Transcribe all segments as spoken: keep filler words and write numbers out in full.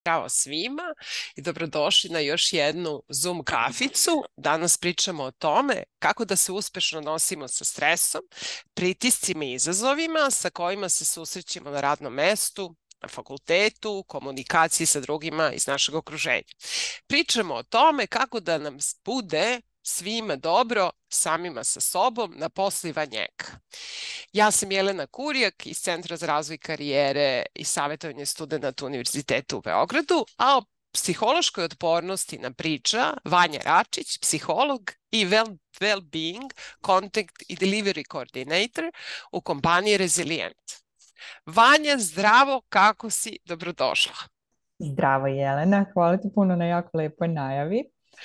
Ćao svima i dobrodošli na još jednu Zoom kaficu. Danas pričamo o tome kako da se uspešno nosimo sa stresom, pritiscima i izazovima sa kojima se susrećemo na radnom mestu, na fakultetu, komunikaciji sa drugima iz našeg okruženja. Pričamo o tome kako da nam bude svima dobro, samima sa sobom, na poslu i van njega. Ja sam Jelena Kurjak iz Centra za razvoj karijere i savjetovanje studenta Univerziteta u Beogradu, a o psihološkoj otpornosti nam priča Vanja Račić, psiholog i well, well-being contact i delivery coordinator u kompaniji Resilient. Vanja, zdravo, kako si? Dobrodošla. Zdravo Jelena, hvala ti puno na jako lepoj najavi.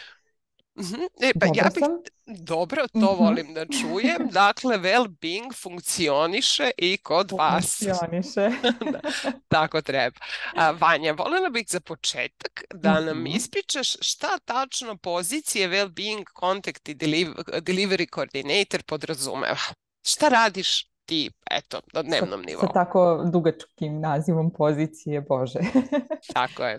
Mhm. E, pa Dobro ja bih, sam. dobro, to Mhm. volim da čujem. Dakle, well-being funkcioniše i kod vas. Funkcioniše. Da, tako treba. A, Vanja, voljela bih za početak da nam Mhm. ispričaš šta tačno pozicije well-being contact i deliv- delivery coordinator podrazumeva. Šta radiš ti, eto, na Sa, dnevnom sa nivou? tako dugačkim nazivom pozicije, Bože. Tako je.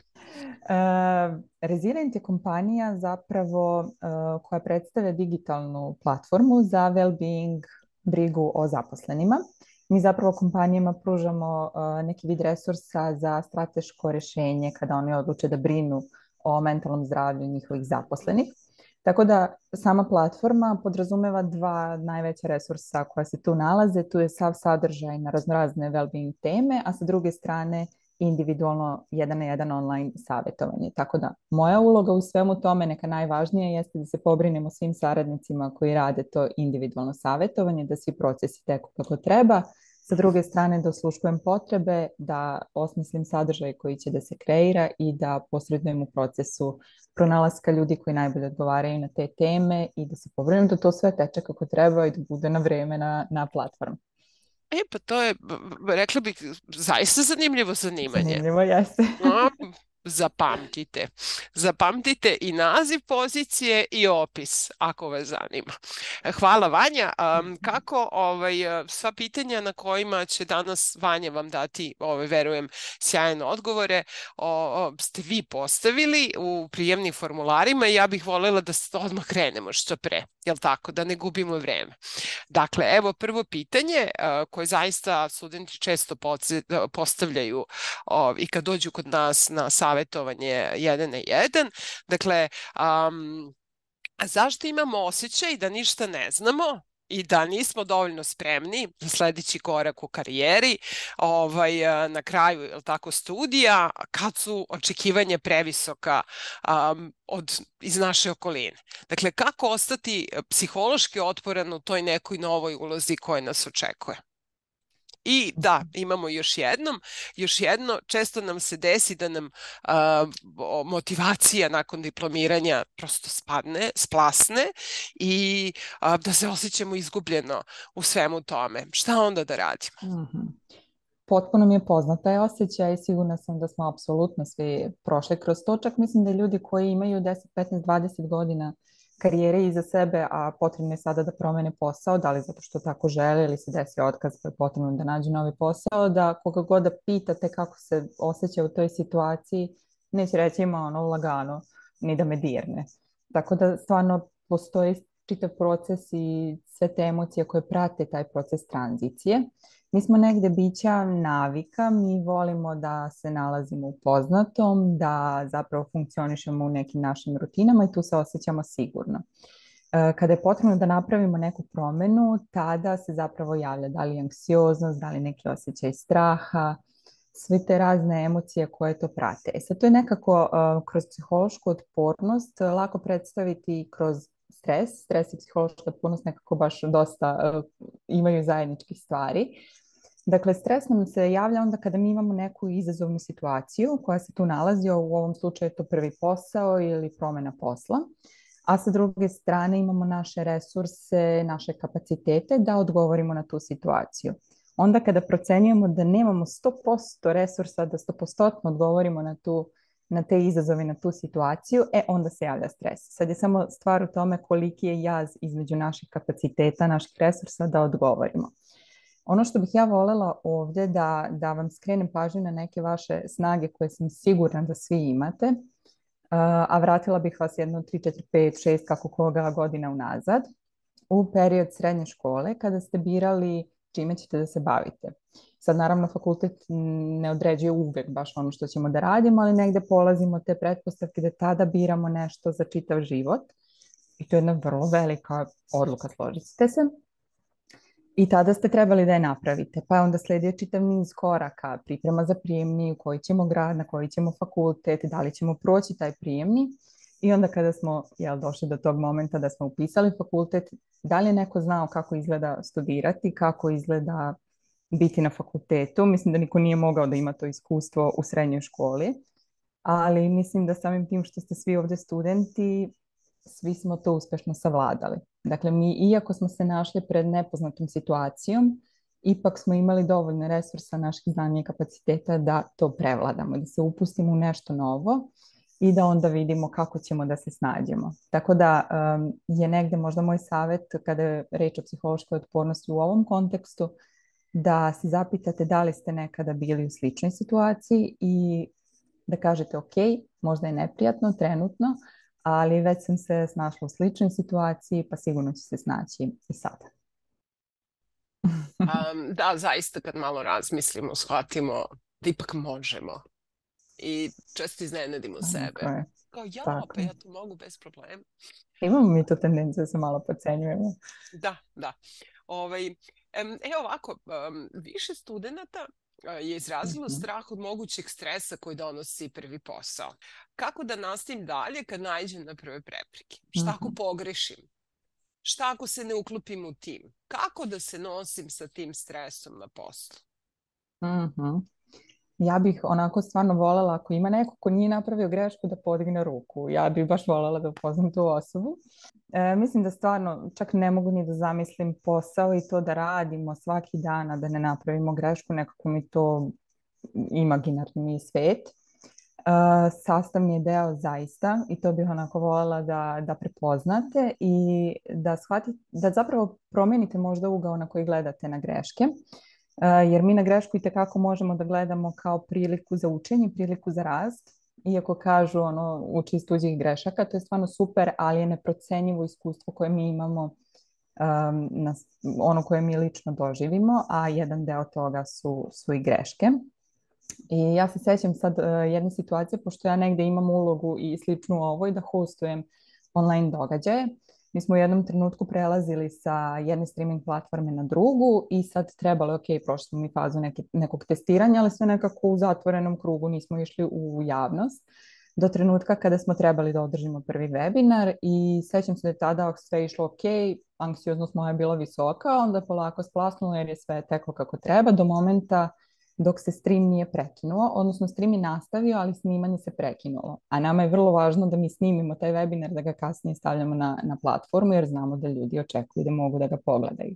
Uh, Resilient je kompanija zapravo uh, koja predstavlja digitalnu platformu za well-being, brigu o zaposlenima. Mi zapravo kompanijama pružamo uh, neki vid resursa za strateško rješenje kada oni odluče da brinu o mentalnom zdravlju njihovih zaposlenih. Tako da sama platforma podrazumeva dva najveća resursa koja se tu nalaze. Tu je sav sadržaj na raznorazne well-being teme, a sa druge strane individualno jedan na jedan online savjetovanje. Tako da moja uloga u svemu tome, neka najvažnija, jeste da se pobrinemo svim saradnicima koji rade to individualno savjetovanje, da svi procesi teku kako treba. Sa druge strane da osluškujem potrebe, da osmislim sadržaj koji će da se kreira i da posredujem u procesu pronalaska ljudi koji najbolje odgovaraju na te teme i da se pobrinem da to sve teče kako treba i da bude na vreme na, na platformu. E, pa to je, b- b- rekla bih, zaista zanimljivo zanimanje. Zanimljivo jeste. No, zapamtite. Zapamtite i naziv pozicije i opis, ako vas zanima. Hvala, Vanja. Um, kako ovaj, sva pitanja na kojima će danas Vanja vam dati, ovaj, verujem, sjajne odgovore, o, o, ste vi postavili u prijemnim formularima i ja bih voljela da se odmah krenemo što pre, jel tako, da ne gubimo vreme. Dakle, evo prvo pitanje uh, koje zaista studenti često poce- postavljaju uh, i kad dođu kod nas na savjetovanje jedan na jedan. Dakle, um, a zašto imamo osjećaj da ništa ne znamo i da nismo dovoljno spremni za sledeći korak u karijeri, ovaj, a, na kraju, jel tako, studija, kad su očekivanja previsoka um, od, iz naše okoline. Dakle, kako ostati psihološki otporan u toj nekoj novoj ulozi koja nas očekuje? I da, imamo još jednom, još jedno, često nam se desi da nam uh, motivacija nakon diplomiranja prosto spadne, splasne i uh, da se osjećamo izgubljeno u svemu tome. Šta onda da radimo? Mhm. Potpuno mi je poznat taj osjećaj i sigurna sam da smo apsolutno svi prošli kroz to. Čak mislim da ljudi koji imaju deset, petnaest, dvadeset godina karijere iza sebe, a potrebno je sada da promene posao, da li zato što tako žele ili se desi otkaz pa je potrebno da nađu novi posao, da koga god da pitate kako se osjeća u toj situaciji, neće reći ima ono lagano, ni da me dirne. Tako da stvarno postoji čitav proces i sve te emocije koje prate taj proces tranzicije. Mi smo negde bića navika, mi volimo da se nalazimo u poznatom, da zapravo funkcionišemo u nekim našim rutinama i tu se osjećamo sigurno. E, Kada je potrebno da napravimo neku promenu, tada se zapravo javlja da li anksioznost, da li neki osjećaj straha, sve te razne emocije koje to prate. E sad to je nekako uh, kroz psihološku otpornost uh, lako predstaviti kroz stres. Stres i psihološka otpornost nekako baš dosta uh, imaju zajedničkih stvari. Dakle, stres nam se javlja onda kada mi imamo neku izazovnu situaciju koja se tu nalazi, u ovom slučaju je to prvi posao ili promjena posla, a sa druge strane imamo naše resurse, naše kapacitete da odgovorimo na tu situaciju. Onda kada procenjujemo da nemamo sto posto resursa da sto posto odgovorimo na, tu, na te izazove, na tu situaciju, e onda se javlja stres. Sad je samo stvar u tome koliki je jaz između naših kapaciteta, naših resursa da odgovorimo. Ono što bih ja voljela ovdje da, da vam skrenem pažnju na neke vaše snage koje sam sigurna da svi imate, uh, a vratila bih vas jedno tri, četiri, pet, šest, kako koga godina unazad, u period srednje škole kada ste birali čime ćete da se bavite. Sad naravno fakultet ne određuje uvek baš ono što ćemo da radimo, ali negde polazimo od te pretpostavke da tada biramo nešto za čitav život. I to je jedna vrlo velika odluka, složite se. I tada ste trebali da je napravite. Pa je onda sledio čitav niz koraka, priprema za prijemni, u koji ćemo grad, na koji ćemo fakultet, da li ćemo proći taj prijemni. I onda kada smo jel, došli do tog momenta da smo upisali fakultet, da li je neko znao kako izgleda studirati, kako izgleda biti na fakultetu. Mislim da niko nije mogao da ima to iskustvo u srednjoj školi, ali mislim da samim tim što ste svi ovdje studenti, svi smo to uspešno savladali. Dakle, mi, iako smo se našli pred nepoznatom situacijom, ipak smo imali dovoljno resursa naših znanja i kapaciteta da to prevladamo, da se upustimo u nešto novo i da onda vidimo kako ćemo da se snađemo. Tako da um, je negde možda moj savjet kada je reč o psihološkoj otpornosti u ovom kontekstu, da se zapitate da li ste nekada bili u sličnoj situaciji i da kažete ok, možda je neprijatno trenutno, ali već sam se snašla u sličnoj situaciji, pa sigurno ću se snaći i sada. Um, da, zaista kad malo razmislimo, shvatimo da ipak možemo. I često iznenadimo sebe. Tako je. Kao ja, Tako pa je. ja to mogu bez problema. Imamo mi tu tendenciju da se malo podcenjujemo. Da, da. Ovaj, em, e ovako, um, više studenta je izrazilo Mhm. strah od mogućeg stresa koji donosi prvi posao. Kako da nastavim dalje kad naiđem na prve prepreke? Šta ako Mhm. pogrešim? Šta ako se ne uklopim u tim? Kako da se nosim sa tim stresom na poslu? Mhm. Ja bih onako stvarno voljela, ako ima neko ko nije napravio grešku, da podigne ruku. Ja bih baš voljela da upoznam tu osobu. E, mislim da stvarno čak ne mogu ni da zamislim posao i to da radimo svaki dan, a da ne napravimo grešku, nekako mi to imaginarni svet. Uh, sastavni je deo zaista i to bih onako voljela da, da prepoznate i da shvatite, da zapravo promenite možda ugao na koji gledate na greške, uh, jer mi na grešku i tekako možemo da gledamo kao priliku za učenje, priliku za rast, iako kažu ono, uči iz tuđih grešaka, to je stvarno super, ali je neprocenjivo iskustvo koje mi imamo, um, na, ono koje mi lično doživimo, a jedan deo toga su, su i greške. I ja se sećam sad uh, jedne situacije, pošto ja negde imam ulogu i sličnu ovoj, da hostujem online događaje. Mi smo u jednom trenutku prelazili sa jedne streaming platforme na drugu i sad trebalo, ok, prošli smo mi fazu neke, nekog testiranja, ali sve nekako u zatvorenom krugu, nismo išli u javnost do trenutka kada smo trebali da održimo prvi webinar i sećam se da je tada sve išlo ok, anksioznost moja je bila visoka, onda polako splasnulo jer je sve teklo kako treba do momenta dok se stream nije prekinuo, odnosno stream je nastavio, ali snimanje se prekinulo. A nama je vrlo važno da mi snimimo taj webinar, da ga kasnije stavljamo na, na platformu, jer znamo da ljudi očekuju da mogu da ga pogledaju.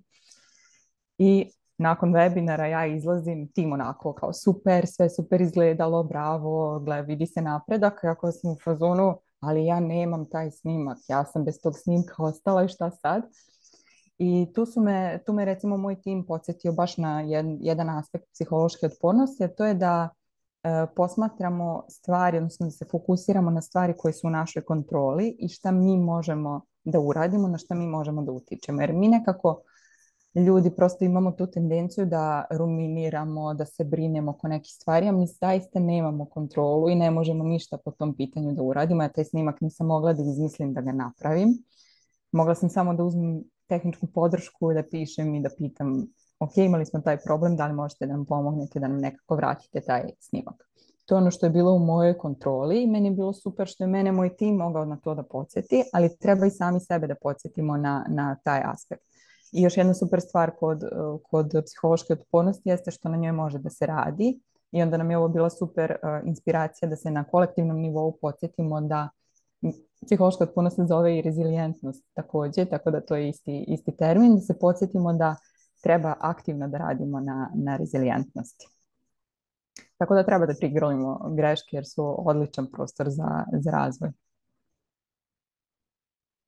I nakon webinara ja izlazim, tim onako kao super, sve super izgledalo, bravo, gled, vidi se napredak, kako sam u fazonu, ali ja nemam taj snimak, ja sam bez tog snimka ostala i šta sad? I tu, su me, tu me recimo moj tim podsjetio baš na jed, jedan aspekt psihološke otpornosti, a to je da e, posmatramo stvari, odnosno da se fokusiramo na stvari koje su u našoj kontroli i šta mi možemo da uradimo, na šta mi možemo da utičemo. Jer mi nekako ljudi prosto imamo tu tendenciju da ruminiramo, da se brinemo oko nekih stvari, a mi zaista nemamo kontrolu i ne možemo ništa po tom pitanju da uradimo. Ja taj snimak nisam mogla da izmislim da ga napravim. Mogla sam samo da uzmem tehničku podršku i da pišem i da pitam, ok, imali smo taj problem, da li možete da nam pomognete, da nam nekako vratite taj snimak. To je ono što je bilo u mojoj kontroli i meni je bilo super što je mene moj tim mogao na to da podsjeti, ali treba i sami sebe da podsjetimo na, na taj aspekt. I još jedna super stvar kod, kod psihološke otpornosti jeste što na njoj može da se radi i onda nam je ovo bila super uh, inspiracija da se na kolektivnom nivou podsjetimo da psihološka otpornost se zove i rezilijentnost takođe, tako da to je isti, isti termin, da se podsjetimo da treba aktivno da radimo na, na rezilijentnosti. Tako da treba da prigrlimo greške jer su odličan prostor za, za razvoj.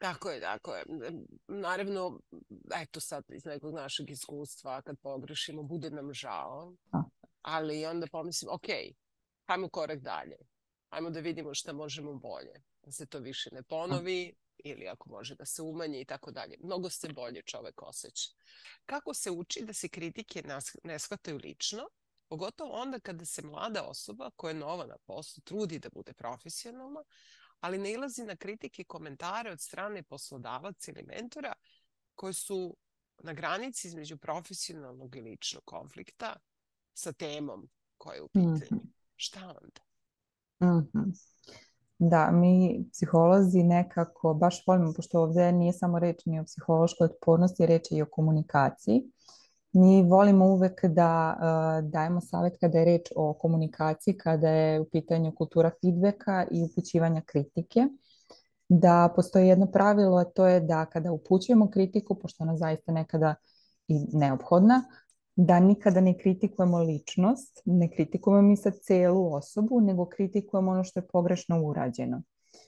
Tako je, tako je. Naravno, eto sad iz nekog našeg iskustva, kad pogrešimo, bude nam žao, A, ali onda pomislim, ok, hajmo korak dalje. Hajmo da vidimo šta možemo bolje. Da se to više ne a. ponovi ili ako može da se umanji i tako dalje. Mnogo se bolje čovek osjeća. Kako se uči da se kritike nas- ne shvataju lično, pogotovo onda kada se mlada osoba koja je nova na poslu trudi da bude profesionalna, ali nailazi na kritike i komentare od strane poslodavaca ili mentora koji su na granici između profesionalnog i ličnog konflikta sa temom koja je u pitanju. Mhm, Šta onda? mhm. Da, mi psiholozi nekako baš volimo, pošto ovdje nije samo reč ni o psihološkoj otpornosti, reč je i o komunikaciji. Mi volimo uvek da uh, dajemo savjet kada je reč o komunikaciji, kada je u pitanju kultura feedbacka i upućivanja kritike. Da postoji jedno pravilo, a to je da kada upućujemo kritiku, pošto ona zaista nekada i neophodna, da nikada ne kritikujemo ličnost, ne kritikujemo mi sad celu osobu, nego kritikujemo ono što je pogrešno urađeno.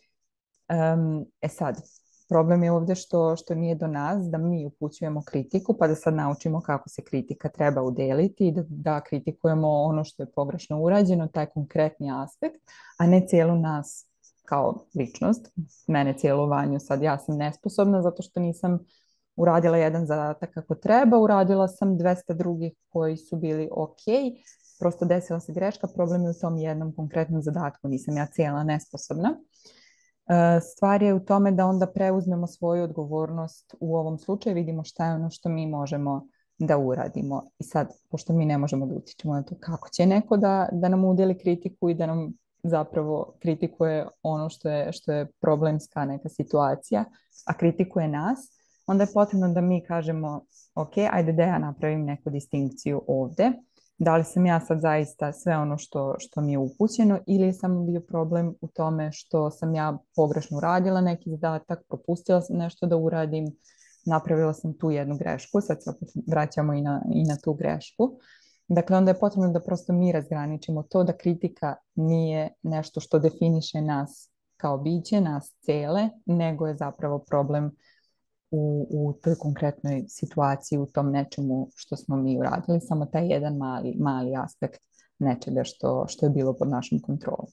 Um, e sad, problem je ovdje što, što nije do nas da mi upućujemo kritiku, pa da sad naučimo kako se kritika treba udeliti i da, da kritikujemo ono što je pogrešno urađeno, taj konkretni aspekt, a ne cijelu nas kao ličnost. Mene cijelu Vanju sad, ja sam nesposobna zato što nisam uradila jedan zadatak kako treba, uradila sam dvesta drugih koji su bili ok, prosto desila se greška, problem je u tom jednom konkretnom zadatku, nisam ja cijela nesposobna. E, Stvar je u tome da onda preuzmemo svoju odgovornost u ovom slučaju, vidimo šta je ono što mi možemo da uradimo. I sad, pošto mi ne možemo da utičemo na to kako će neko da, da nam udeli kritiku i da nam zapravo kritikuje ono što je, što je problemska neka situacija, a kritikuje nas, onda je potrebno da mi kažemo, ok, ajde da ja napravim neku distinkciju ovde. Da li sam ja sad zaista sve ono što, što mi je upućeno ili je samo bio problem u tome što sam ja pogrešno uradila neki zadatak, propustila sam nešto da uradim, napravila sam tu jednu grešku, sad se opet vraćamo i na, i na tu grešku. Dakle, onda je potrebno da prosto mi razgraničimo to da kritika nije nešto što definiše nas kao biće, nas cele, nego je zapravo problem u, u toj konkretnoj situaciji, u tom nečemu što smo mi uradili, samo taj jedan mali, mali aspekt nečega što, što je bilo pod našom kontrolom.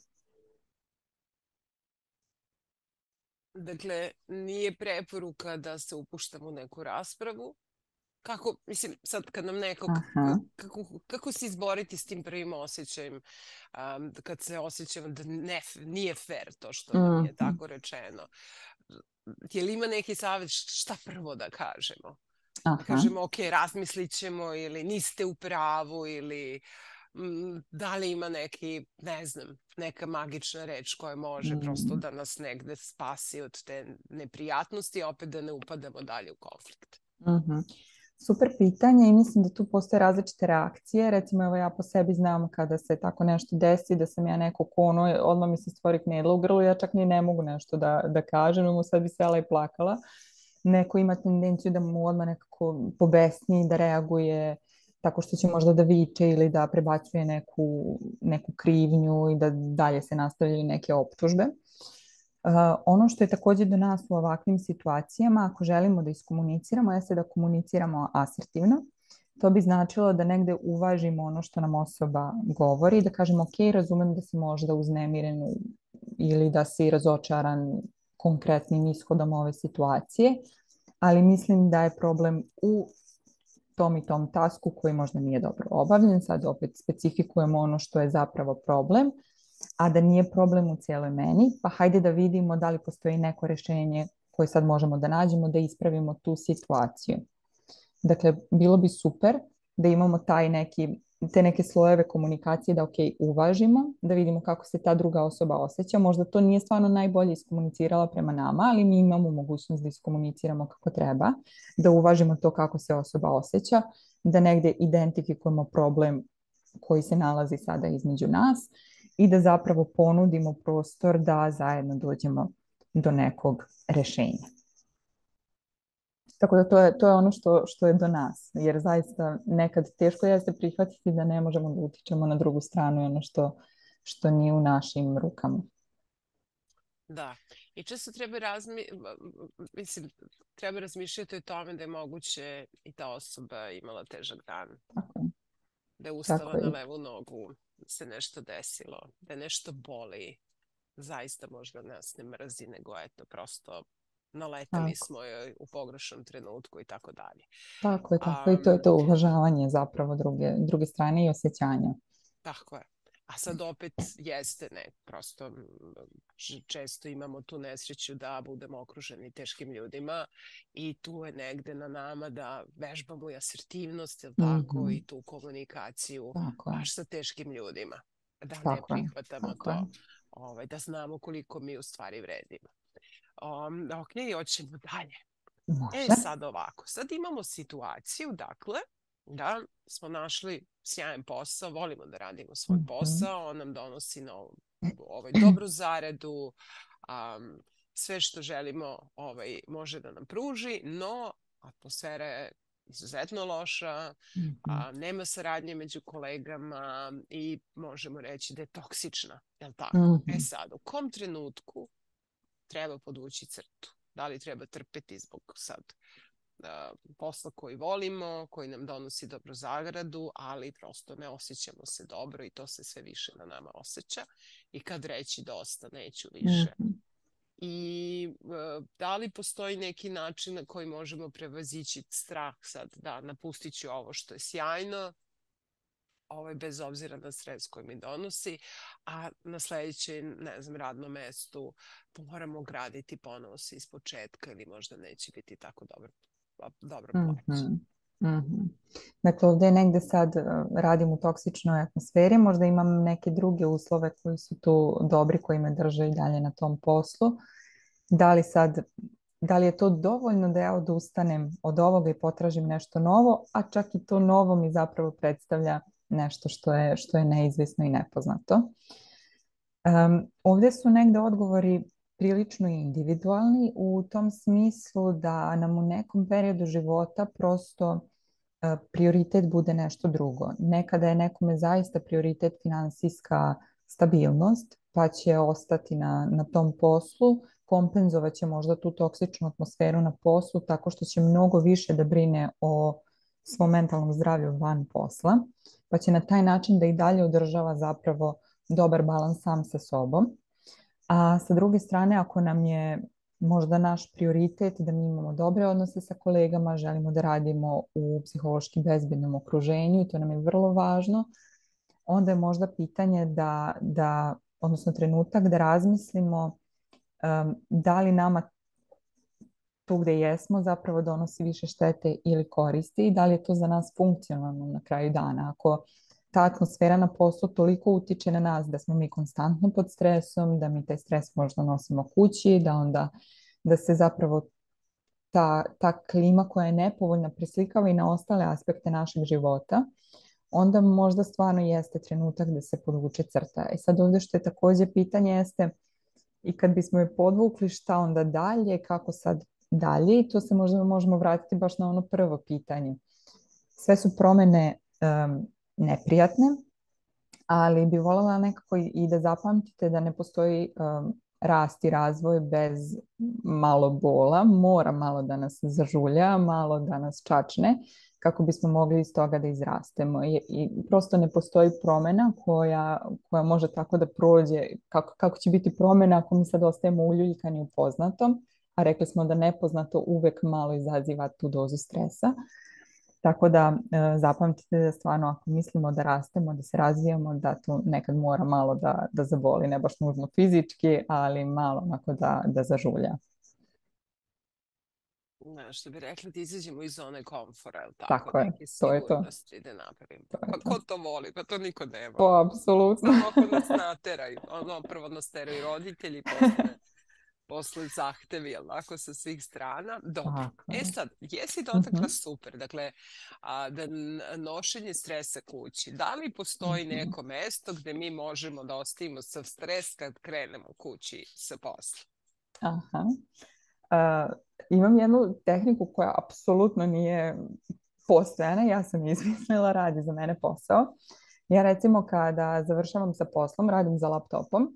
Dakle, nije preporuka da se upuštamo u neku raspravu. Kako, mislim, sad kad nam neko, Aha. kako, kako se izboriti s tim prvim osjećajem, um, kad se osjećamo da ne, nije fair to što nam je Mhm. tako rečeno. Je li ima neki savjet šta prvo da kažemo? Da Aha. kažemo, ok, razmislit ćemo ili niste u pravu ili mm, da li ima neki, ne znam, neka magična reč koja može prosto Mm. da nas negde spasi od te neprijatnosti, a opet da ne upadamo dalje u konflikt. Mhm. Super pitanje i mislim da tu postoje različite reakcije. Recimo, evo ja po sebi znam kada se tako nešto desi, da sam ja neko ko ono, odmah mi se stvori knedla u grlu, ja čak ni ne mogu nešto da, da kažem, mu sad bi sela i plakala. Neko ima tendenciju da mu odmah nekako pobesni, da reaguje tako što će možda da viče ili da prebacuje neku, neku krivnju i da dalje se nastavljaju neke optužbe. Uh, ono što je također do nas u ovakvim situacijama, ako želimo da iskomuniciramo, jeste da komuniciramo asertivno. To bi značilo da negde uvažimo ono što nam osoba govori, da kažemo ok, razumem da si možda uznemiren ili da si razočaran konkretnim ishodom ove situacije, ali mislim da je problem u tom i tom tasku koji možda nije dobro obavljen. Sad opet specifikujemo ono što je zapravo problem, a da nije problem u cijeloj meni, pa hajde da vidimo da li postoji neko rješenje koje sad možemo da nađemo da ispravimo tu situaciju. Dakle, bilo bi super da imamo taj neki, te neke slojeve komunikacije da ok, uvažimo, da vidimo kako se ta druga osoba osjeća. Možda to nije stvarno najbolje iskomunicirala prema nama, ali mi imamo mogućnost da iskomuniciramo kako treba, da uvažimo to kako se osoba osjeća, da negdje identifikujemo problem koji se nalazi sada između nas i da zapravo ponudimo prostor da zajedno dođemo do nekog rješenja. Tako da to je, to je ono što, što je do nas, jer zaista nekad teško jeste prihvatiti da ne možemo da utičemo na drugu stranu i ono što, što nije u našim rukama. Da. I često treba razmi... Mislim, treba razmišljati o tome da je moguće i ta osoba imala težak dan. Tako je. Da je ustala Tako je. na levu nogu, da se nešto desilo, da je nešto boli. Zaista možda nas ne mrazi, nego eto, prosto naleteli Tako. smo joj u pogrešnom trenutku i tako dalje. Tako je, tako je. I to je Um, to uvažavanje zapravo druge, druge strane i osjećanja. Tako je. A sad opet jeste, ne, prosto m, č- često imamo tu nesreću da budemo okruženi teškim ljudima i tu je negde na nama da vežbamo i asertivnost, jel tako, Mhm. i tu komunikaciju Tako je. baš sa teškim ljudima. Da ne Tako je. prihvatamo Tako je. to, ovaj, da znamo koliko mi u stvari vredimo. Um, ok, hoćemo dalje. E, Može. sad ovako, sad imamo situaciju, dakle, da smo našli sjajan posao, volimo da radimo svoj Mhm. posao, on nam donosi novu, ovaj, dobru zaradu, um, sve što želimo ovaj, može da nam pruži, no atmosfera je izuzetno loša, Mhm. a, nema saradnje među kolegama i možemo reći da je toksična, je li tako? E Mhm. sad, u kom trenutku treba podvući crtu? Da li treba trpeti zbog sad uh, posla koji volimo, koji nam donosi dobru zagradu, ali prosto ne osjećamo se dobro i to se sve više na nama osjeća. I kad reći dosta, neću više. Mhm. I uh, da li postoji neki način na koji možemo prevazići strah sad, da napustit ću ovo što je sjajno, ovaj, bez obzira na stres koji mi donosi, a na sledećem, ne znam, radnom mestu moramo graditi ponovo se iz početka ili možda neće biti tako dobro, dobro plaćen. Mhm. Mhm. Dakle, ovdje negde sad uh, radim u toksičnoj atmosferi, možda imam neke druge uslove koji su tu dobri, koji me drže i dalje na tom poslu. Da li sad, da li je to dovoljno da ja odustanem od ovoga i potražim nešto novo, a čak i to novo mi zapravo predstavlja nešto što je, što je neizvjesno i nepoznato. Um, ovdje su negde odgovori prilično individualni u tom smislu da nam u nekom periodu života prosto uh, prioritet bude nešto drugo. Nekada je nekome zaista prioritet finansijska stabilnost, pa će ostati na, na tom poslu, kompenzovat će možda tu toksičnu atmosferu na poslu tako što će mnogo više da brine o svom mentalnom zdravlju van posla, pa će na taj način da i dalje održava zapravo dobar balans sam sa sobom. A sa druge strane, ako nam je možda naš prioritet da mi imamo dobre odnose sa kolegama, želimo da radimo u psihološki bezbednom okruženju i to nam je vrlo važno, onda je možda pitanje da, da odnosno trenutak da razmislimo um, da li nama tu gde jesmo zapravo donosi više štete ili koristi i da li je to za nas funkcionalno na kraju dana. Ako ta atmosfera na poslu toliko utiče na nas da smo mi konstantno pod stresom, da mi taj stres možda nosimo kući, da onda da se zapravo ta, ta klima koja je nepovoljna preslikava i na ostale aspekte našeg života, onda možda stvarno jeste trenutak da se podvuče crta. I sad ovdje što je također pitanje jeste i kad bismo je podvukli šta onda dalje, kako sad dalje i to se možda možemo vratiti baš na ono prvo pitanje. Sve su promjene um, neprijatne, ali bi voljela nekako i da zapamtite da ne postoji um, rast i razvoj bez malo bola, mora malo da nas zažulja, malo da nas čačne, kako bismo mogli iz toga da izrastemo. I, i prosto ne postoji promjena koja, koja može tako da prođe, kako, kako će biti promjena ako mi sad ostajemo uljuljkani u poznatom, a rekli smo da nepoznato uvek malo izaziva tu dozu stresa. Tako da e, zapamtite da stvarno ako mislimo da rastemo, da se razvijamo, da to nekad mora malo da, da zaboli, ne baš nužno fizički, ali malo onako da, da zažulja. Ne, što bi rekli, da izađemo iz zone komfora, ili tako, Tako je, neke to je to. sigurnosti da napravimo. To je Pa to. ko to voli? Pa to niko ne To voli. apsolutno. Samo ako nas nateraju. Ono, prvo nas teraju roditelji, posle, posle zahtevi, jel tako, sa svih strana. Dobro. Tako E je. sad, jesi Mhm, dotakla super. Dakle, a, da n- nošenje stresa kući. Da li postoji mhm. neko mesto gde mi možemo da ostavimo sav stres kad krenemo kući sa posla? Aha. Uh, imam jednu tehniku koja apsolutno nije postojana, ja sam izmislila, radi za mene posao. Ja recimo kada završavam sa poslom, radim za laptopom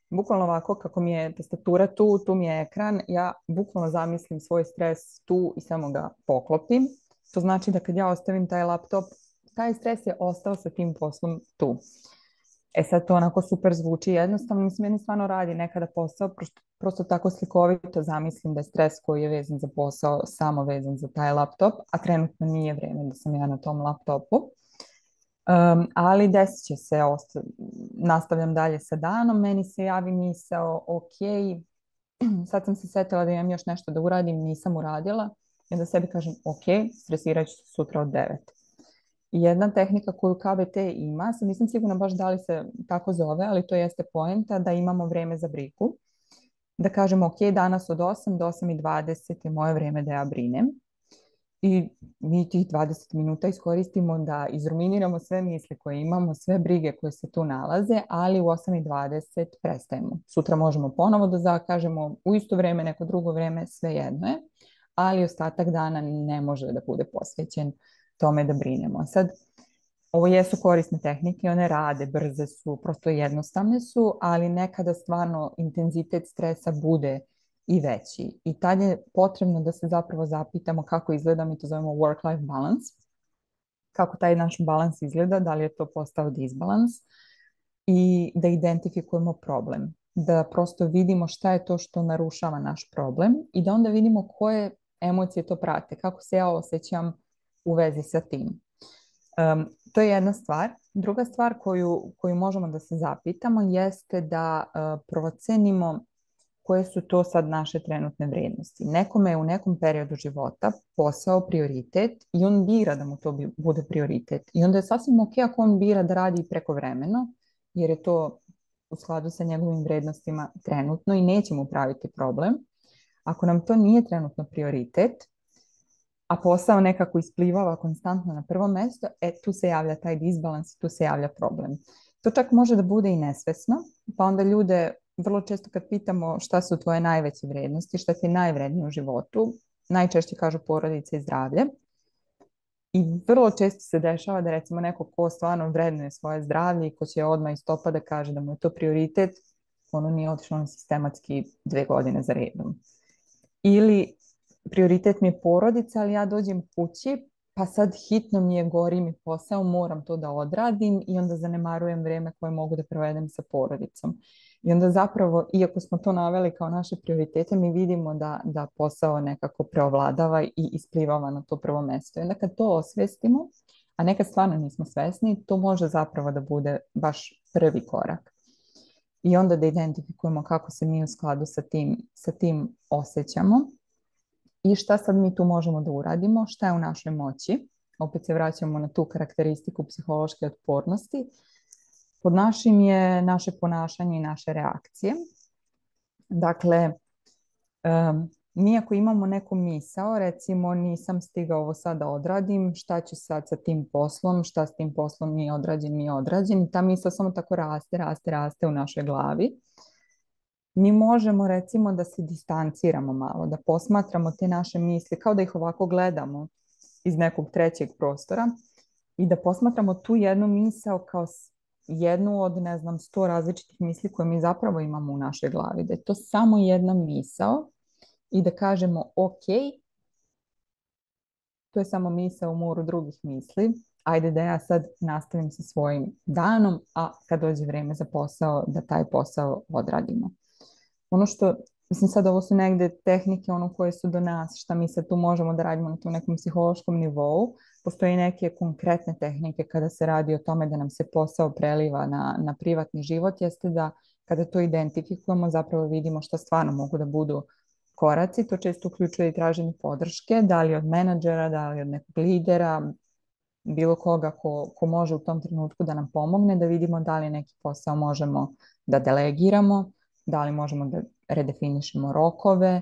bukvalno ovako kako mi je tastatura tu, tu mi je ekran, ja bukvalno zamislim svoj stres tu i samo ga poklopim. To znači da kad ja ostavim taj laptop, taj stres je ostao sa tim poslom tu. E sad to onako super zvuči jednostavno, mislim, meni stvarno radi nekada posao, prosto, prosto tako slikovito zamislim da je stres koji je vezan za posao samo vezan za taj laptop, a trenutno nije vrijeme da sam ja na tom laptopu. Um, ali desit će se, osta- nastavljam dalje sa danom, meni se javi misao, ok, sad sam se setila da imam još nešto da uradim, nisam uradila, i onda sebi kažem, ok, stresirat ću se sutra od devet. I jedna tehnika koju K B T ima, sad nisam sigurna baš da li se tako zove, ali to jeste poenta da imamo vreme za brigu. Da kažemo, ok, danas od osam do osam i dvadeset je moje vreme da ja brinem. I mi tih dvadeset minuta iskoristimo da izruminiramo sve misli koje imamo, sve brige koje se tu nalaze, ali u osam i dvadeset prestajemo. Sutra možemo ponovo da zakažemo u isto vreme, neko drugo vreme, sve jedno je, ali ostatak dana ne može da bude posvećen tome da brinemo. Sad, ovo jesu korisne tehnike, one rade, brze su, prosto jednostavne su, ali nekada stvarno intenzitet stresa bude i veći. I tad je potrebno da se zapravo zapitamo kako izgleda, mi to zovemo work-life balance, kako taj naš balans izgleda, da li je to postao disbalans i da identifikujemo problem. Da prosto vidimo šta je to što narušava naš problem i da onda vidimo koje emocije to prate, kako se ja osjećam u vezi sa tim. Um, to je jedna stvar. Druga stvar koju, koju možemo da se zapitamo jeste da uh, procenimo koje su to sad naše trenutne vrijednosti. Nekome je u nekom periodu života posao prioritet i on bira da mu to bi, bude prioritet. I onda je sasvim ok ako on bira da radi prekovremeno, jer je to u skladu sa njegovim vrijednostima trenutno i neće mu praviti problem. Ako nam to nije trenutno prioritet, a posao nekako isplivava konstantno na prvo mjesto, e, tu se javlja taj disbalans, tu se javlja problem. To čak može da bude i nesvesno, pa onda ljude vrlo često kad pitamo šta su tvoje najveće vrijednosti, šta ti je najvrednije u životu, najčešće kažu porodica i zdravlje. I vrlo često se dešava da recimo neko ko stvarno vrednuje svoje zdravlje i ko će odmah iz topa da kaže da mu je to prioritet, ono nije otišlo na sistematski dve godine za redom. Ili prioritet mi je porodica, ali ja dođem kući, pa sad hitno mi je, gori mi posao, moram to da odradim i onda zanemarujem vreme koje mogu da provedem sa porodicom. I onda zapravo, iako smo to naveli kao naše prioritete, mi vidimo da, da posao nekako preovladava i isplivava na to prvo mesto. I onda kad to osvestimo, a nekad stvarno nismo svesni, to može zapravo da bude baš prvi korak. I onda da identifikujemo kako se mi u skladu sa tim, sa tim osjećamo. I šta sad mi tu možemo da uradimo, šta je u našoj moći. Opet se vraćamo na tu karakteristiku psihološke otpornosti. Pod našim je naše ponašanje i naše reakcije. Dakle, um, mi ako imamo neku misao, recimo nisam stigao ovo sad da odradim, šta ću sad sa tim poslom, šta s tim poslom nije odrađen, nije odrađen. Ta misao samo tako raste, raste, raste u našoj glavi. Mi možemo recimo da se distanciramo malo, da posmatramo te naše misli, kao da ih ovako gledamo iz nekog trećeg prostora i da posmatramo tu jednu misao kao jednu od, ne znam, sto različitih misli koje mi zapravo imamo u našoj glavi. Da je to samo jedna misao i da kažemo ok, to je samo misao u moru drugih misli, ajde da ja sad nastavim sa svojim danom, a kad dođe vreme za posao, da taj posao odradimo. Ono što, mislim sad ovo su negde tehnike ono koje su do nas, šta mi sad tu možemo da radimo na tom nekom psihološkom nivou. Postoji neke konkretne tehnike kada se radi o tome da nam se posao preliva na, na privatni život, jeste da kada to identifikujemo zapravo vidimo šta stvarno mogu da budu koraci. To često uključuje i traženje podrške, da li od menadžera, da li od nekog lidera, bilo koga ko, ko može u tom trenutku da nam pomogne, da vidimo da li neki posao možemo da delegiramo, da li možemo da redefinišemo rokove,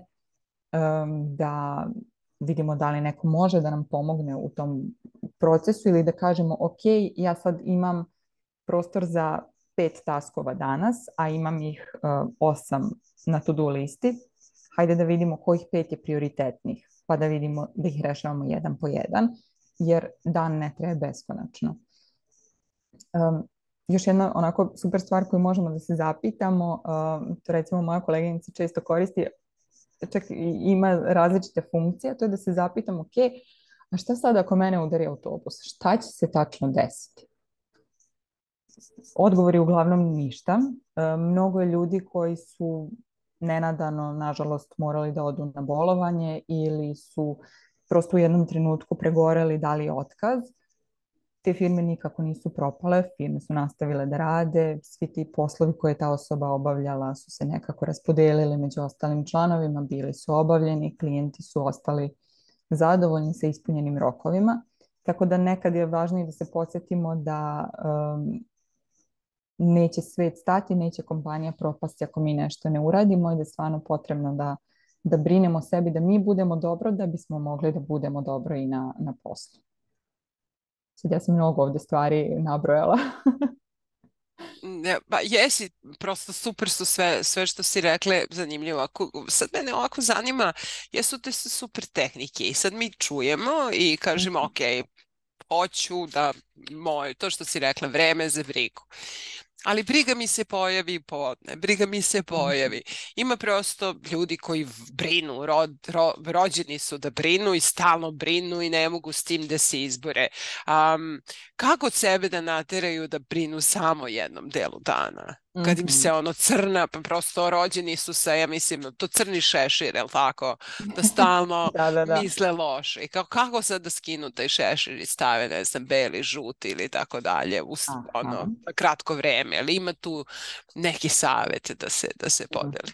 da vidimo da li neko može da nam pomogne u tom procesu ili da kažemo ok, ja sad imam prostor za pet taskova danas, a imam ih uh, osam na to-do listi. Hajde da vidimo kojih pet je prioritetnih, pa da vidimo da ih rešavamo jedan po jedan, jer dan ne traje beskonačno. Um, još jedna onako super stvar koju možemo da se zapitamo, uh, to recimo moja koleginica često koristi, čak i ima različite funkcije, to je da se zapitamo, ok, a šta sad ako mene udari autobus? Šta će se tačno desiti? Odgovor je uglavnom ništa. E, mnogo je ljudi koji su nenadano, nažalost, morali da odu na bolovanje ili su prosto u jednom trenutku pregoreli, dali otkaz. Te firme nikako nisu propale, firme su nastavile da rade, svi ti poslovi koje je ta osoba obavljala su se nekako raspodelili među ostalim članovima, bili su obavljeni, klijenti su ostali zadovoljni sa ispunjenim rokovima. Tako da nekad je važnije da se podsjetimo da um, neće svet stati, neće kompanija propasti ako mi nešto ne uradimo i da je stvarno potrebno da, da brinemo o sebi, da mi budemo dobro, da bismo mogli da budemo dobro i na, na poslu. Sad ja sam mnogo ovde stvari nabrojala. Ne, ba, jesi, prosto super su sve, sve što si rekle, zanimljivo. Ako, sad mene ovako zanima, jesu te super tehnike i sad mi čujemo i kažemo, ok, hoću da moj, to što si rekla, vreme za brigu. Ali briga mi se pojavi podne, briga mi se pojavi. Ima prosto ljudi koji brinu, rod, ro, rođeni su da brinu i stalno brinu i ne mogu s tim da se izbore. Um, kako sebe da nateraju da brinu samo jednom delu dana? Kad im se ono crna, pa prosto rođeni su sa, ja mislim, to crni šešir, jel tako? Da stalno da, da, da. misle loše. I kao, kako sad da skinu taj šešir i stave, ne znam, beli, žuti ili tako dalje, u ono, kratko vreme. Ali ima tu neki savjet da se, da se podeli?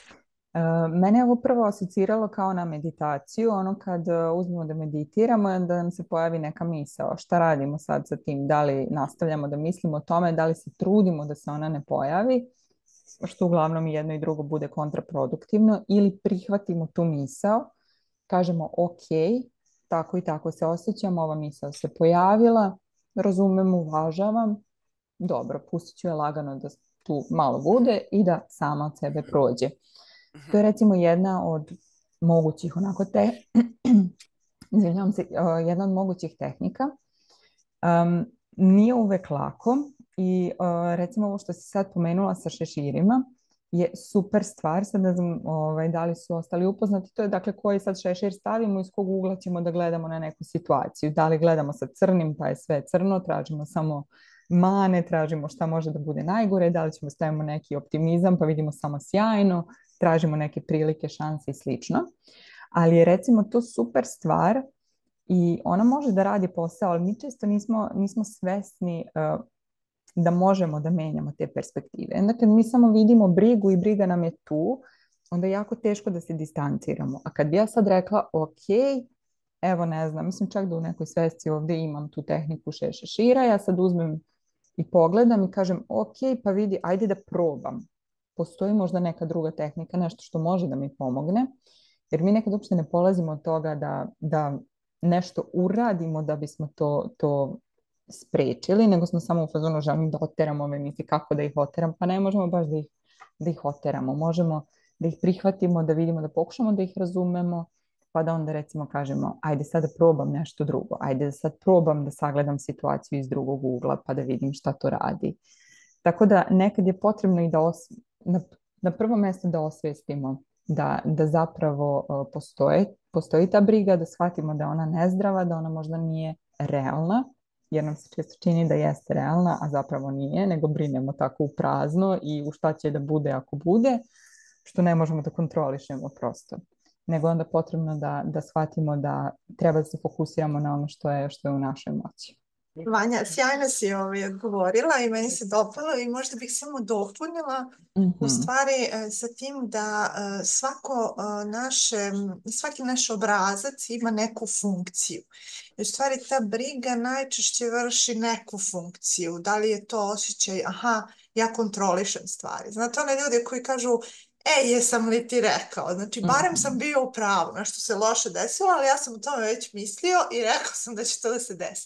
Uh, mene je ovo prvo asociralo kao na meditaciju, ono kad uh, uzmemo da meditiramo i onda nam se pojavi neka misao. Šta radimo sad sa tim? Da li nastavljamo da mislimo o tome, da li se trudimo da se ona ne pojavi, što uglavnom i jedno i drugo bude kontraproduktivno, ili prihvatimo tu misao, kažemo ok, tako i tako se osjećam, ova misao se pojavila, razumem, uvažavam, dobro, pustit ću je lagano da tu malo bude i da sama od sebe prođe. To je recimo jedna od mogućih onako te, izvinjavam se, jedna od mogućih tehnika. Um, nije uvek lako i uh, recimo ovo što si sad pomenula sa šeširima je super stvar. Sad ne znam ovaj, da li su ostali upoznati. To je dakle koji sad šešir stavimo, iz kog ugla ćemo da gledamo na neku situaciju. Da li gledamo sa crnim pa je sve crno, tražimo samo mane, tražimo šta može da bude najgore, da li ćemo stavimo neki optimizam pa vidimo samo sjajno, tražimo neke prilike, šanse i slično. Ali je recimo to super stvar i ona može da radi posao, ali mi često nismo, nismo svesni uh, da možemo da menjamo te perspektive. Onda kad mi samo vidimo brigu i briga nam je tu, onda je jako teško da se distanciramo. A kad bi ja sad rekla, ok, evo ne znam, mislim čak da u nekoj svesci ovde imam tu tehniku šešira, ja sad uzmem i pogledam i kažem, ok, pa vidi, ajde da probam. Postoji možda neka druga tehnika, nešto što može da mi pomogne, jer mi nekad uopšte ne polazimo od toga da, da nešto uradimo da bismo to, to sprečili, nego smo samo u fazonu želim da oteramo ove misli, kako da ih oteram, pa ne možemo baš da ih, da ih oteramo, možemo da ih prihvatimo, da vidimo, da pokušamo da ih razumemo, pa da onda recimo kažemo, ajde sad da probam nešto drugo, ajde da sad probam da sagledam situaciju iz drugog ugla, pa da vidim šta to radi. Tako da nekad je potrebno i da os, na, na prvo mjesto da osvestimo da, da zapravo uh, postoje, postoji ta briga, da shvatimo da ona nezdrava, da ona možda nije realna, jer nam se često čini da jeste realna, a zapravo nije, nego brinemo tako u prazno i u šta će da bude ako bude, što ne možemo da kontrolišemo prosto. Nego onda potrebno da, da shvatimo da treba da se fokusiramo na ono što je, što je u našoj moći. Vanja, sjajno si ovaj odgovorila i meni se dopalo i možda bih samo dopunila mm-hmm. u stvari sa tim da svako naše, svaki naš obrazac ima neku funkciju. I u stvari ta briga najčešće vrši neku funkciju. Da li je to osjećaj, aha, ja kontrolišem stvari. Znate, one ljudi koji kažu, e, jesam li ti rekao? Znači, barem sam bio u pravu, nešto se loše desilo, ali ja sam o tome već mislio i rekao sam da će to da se desi.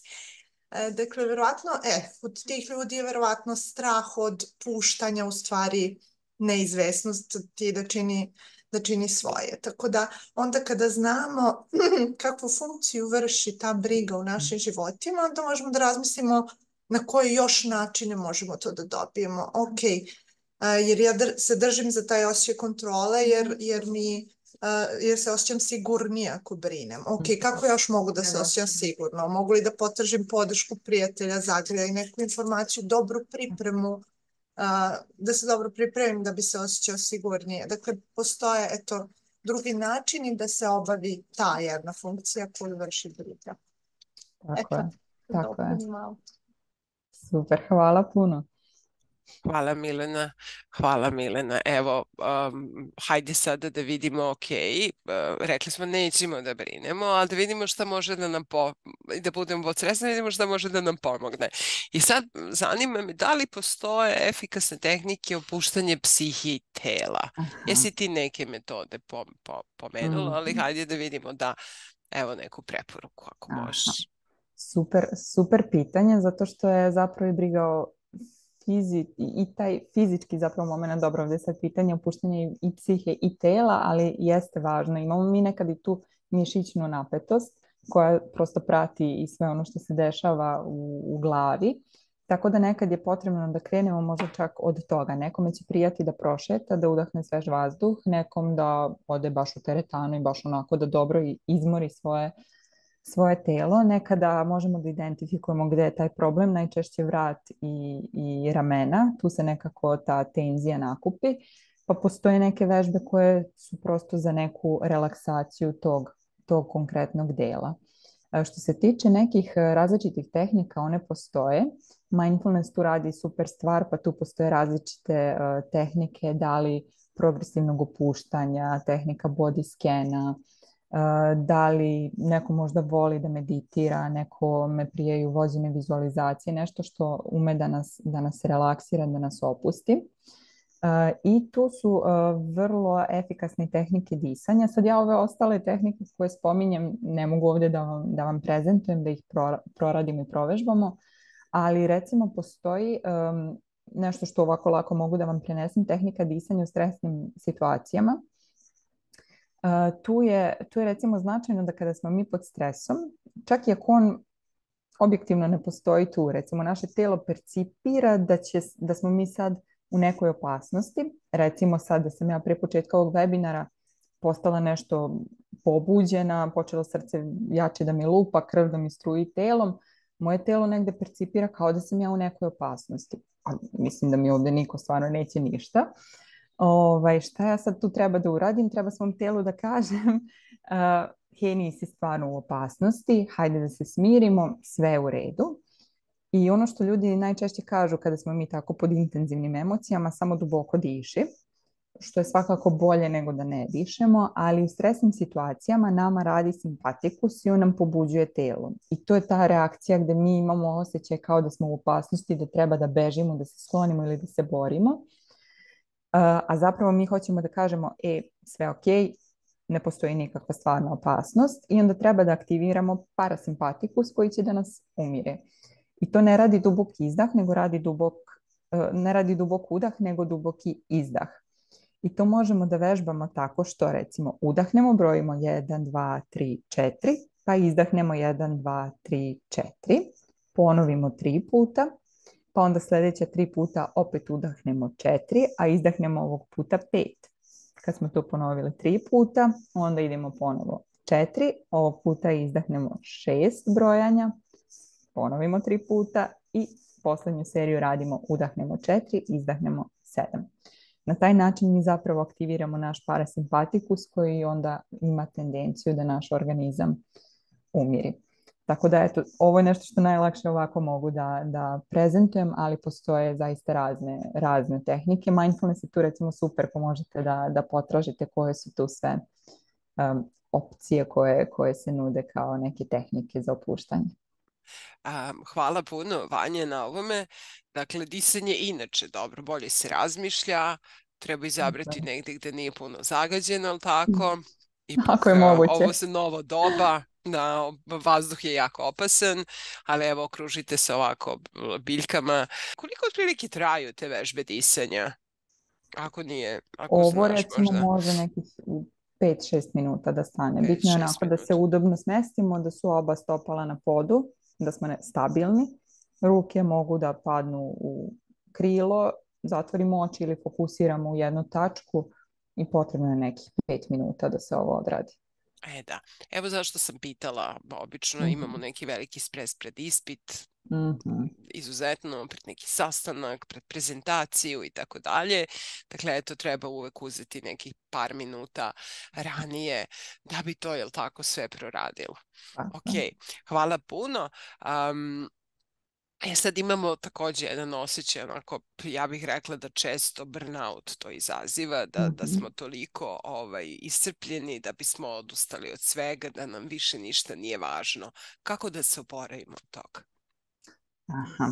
Dakle, verovatno, e, od tih ljudi je verovatno strah od puštanja, u stvari neizvesnost ti da čini, da čini svoje. Tako da onda kada znamo kakvu funkciju vrši ta briga u našim životima, onda možemo da razmislimo na koje još načine možemo to da dobijemo. Ok, jer ja se držim za taj osjećaj kontrole, jer, jer mi jer se osjećam sigurnije ako brinem. Ok, kako još mogu da se osjećam sigurno? Mogu li da potražim podršku prijatelja, zagrljaj neku informaciju, dobru pripremu, da se dobro pripremim da bi se osjećao sigurnije. Dakle, postoje, eto, drugi načini da se obavi ta jedna funkcija koju vrši briga. Tako je, tako je. Malo. Super, hvala puno. Hvala Milena, hvala Milena. Evo, um, hajde sada da vidimo, ok, uh, rekli smo nećemo da brinemo, ali da vidimo šta može da nam, po, da budemo podsresni, da vidimo šta može da nam pomogne. I sad zanima me da li postoje efikasne tehnike opuštanje psihe i tela. Aha. Jesi ti neke metode po, po, pomenula, mm. ali hajde da vidimo da, evo neku preporuku ako Aha. možeš. Super, super pitanje, zato što je zapravo i briga o Fizi, i taj fizički zapravo moment, dobro, ovdje sad pitanje opuštanja i psihe i tela, ali jeste važno. Imamo mi nekad i tu mišićnu napetost koja prosto prati i sve ono što se dešava u, u glavi. Tako da nekad je potrebno da krenemo možda čak od toga. Nekome će prijati da prošeta, da udahne svež vazduh, nekom da ode baš u teretanu i baš onako da dobro izmori svoje svoje telo. Nekada možemo da identifikujemo gde je taj problem, najčešće vrat i, i ramena, tu se nekako ta tenzija nakupi, pa postoje neke vežbe koje su prosto za neku relaksaciju tog, tog konkretnog dela. Što se tiče nekih različitih tehnika, one postoje. Mindfulness tu radi super stvar, pa tu postoje različite uh, tehnike, da li progresivnog opuštanja, tehnika body scana, da li neko možda voli da meditira, neko me prijaju vođene vizualizacije, nešto što ume da nas, da nas relaksira, da nas opusti. I tu su vrlo efikasne tehnike disanja. Sad ja ove ostale tehnike koje spominjem ne mogu ovdje da vam, da vam prezentujem, da ih proradimo i provežbamo, ali recimo postoji um, nešto što ovako lako mogu da vam prenesem, tehnika disanja u stresnim situacijama. Uh, tu, je, tu je recimo značajno da kada smo mi pod stresom, čak i ako on objektivno ne postoji tu, recimo naše telo percipira da, će, da smo mi sad u nekoj opasnosti, recimo sad da sam ja prije početka ovog webinara postala nešto pobuđena, počelo srce jače da mi lupa, krv da mi struji telom, moje telo negde percipira kao da sam ja u nekoj opasnosti. A mislim da mi ovdje niko stvarno neće ništa. Ovaj, šta ja sad tu treba da uradim? Treba svom telu da kažem uh, hej, nisi stvarno u opasnosti, hajde da se smirimo, sve je u redu. I ono što ljudi najčešće kažu kada smo mi tako pod intenzivnim emocijama, samo duboko diši, što je svakako bolje nego da ne dišemo, ali u stresnim situacijama nama radi simpatikus i on nam pobuđuje telo. I to je ta reakcija gde mi imamo osjećaj kao da smo u opasnosti, da treba da bežimo, da se sklonimo ili da se borimo. A zapravo mi hoćemo da kažemo, e, sve ok, ne postoji nikakva stvarna opasnost i onda treba da aktiviramo parasimpatikus koji će da nas umire. I to ne radi dubok izdah, nego radi dubok, ne radi dubok udah, nego duboki izdah. I to možemo da vežbamo tako što recimo udahnemo, brojimo jedan, dva, tri, četiri, pa izdahnemo jedan, dva, tri, četiri, ponovimo tri puta, pa onda sljedeća tri puta opet udahnemo četiri, a izdahnemo ovog puta pet. Kad smo to ponovili tri puta, onda idemo ponovo četiri, ovog puta izdahnemo šest brojanja, ponovimo tri puta i posljednju seriju radimo udahnemo četiri, izdahnemo sedam. Na taj način mi zapravo aktiviramo naš parasimpatikus koji onda ima tendenciju da naš organizam umiri. Tako da, eto, ovo je nešto što najlakše ovako mogu da, da prezentujem, ali postoje zaista razne, razne tehnike. Mindfulness je tu recimo super, pa možete da, da potražite koje su tu sve um, opcije koje, koje se nude kao neke tehnike za opuštanje. Um, hvala puno, Vanja, na ovome. Dakle, disanje inače dobro, bolje se razmišlja, treba izabrati okay. negdje gdje nije puno zagađeno, ali tako? Ipak, ako je moguće. Ovo se novo doba, da, vazduh je jako opasan, ali evo, okružite se ovako biljkama. Koliko otprilike traju te vežbe disanja? Ako nije, ako ovo znaš recimo možda. može nekih pet šest minuta da stane. Bitno je onako minuta. Da se udobno smestimo, da su oba stopala na podu, da smo stabilni, ruke mogu da padnu u krilo, zatvorimo oči ili fokusiramo u jednu tačku i potrebno je nekih pet minuta da se ovo odradi. E da, evo zašto sam pitala, obično mm-hmm. imamo neki veliki stres pred ispit, mm-hmm. izuzetno pred neki sastanak, pred prezentaciju i tako dalje. Dakle, eto, treba uvek uzeti nekih par minuta ranije da bi to, jel tako, sve proradilo. Ok, hvala puno. Um, E sad imamo takođe jedan osjećaj, onako, ja bih rekla da često burnout to izaziva, da, mm-hmm. da smo toliko ovaj, iscrpljeni, da bismo odustali od svega, da nam više ništa nije važno. Kako da se oporavimo od toga? Aha.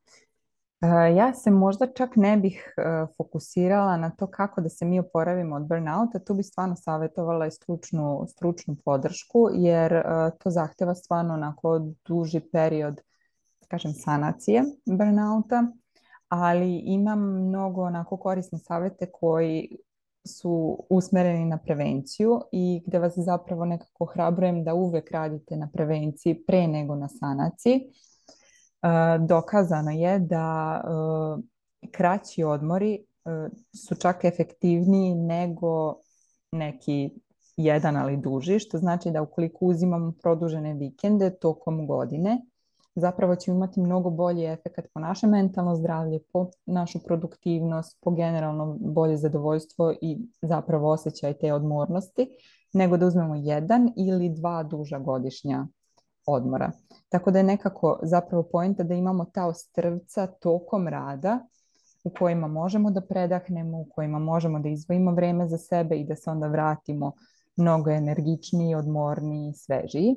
Uh, ja se možda čak ne bih uh, fokusirala na to kako da se mi oporavimo od burnouta, tu bi stvarno savjetovala i stručnu, stručnu podršku, jer uh, to zahteva stvarno onako duži period, kažem, sanacije burnouta, ali imam mnogo onako korisne savjete koji su usmereni na prevenciju i gde vas zapravo nekako hrabrujem da uvek radite na prevenciji pre nego na sanaciji. Uh, dokazano je da uh, kraći odmori uh, su čak efektivniji nego neki jedan ali duži, što znači da ukoliko uzimamo produžene vikende tokom godine, zapravo ćemo imati mnogo bolji efekt po naše mentalno zdravlje, po našu produktivnost, po generalno bolje zadovoljstvo i zapravo osjećaj te odmornosti, nego da uzmemo jedan ili dva duža godišnja odmora. Tako da je nekako zapravo poenta da imamo ta ostrvca tokom rada u kojima možemo da predahnemo, u kojima možemo da izdvojimo vreme za sebe i da se onda vratimo mnogo energičniji, odmorniji, svežiji.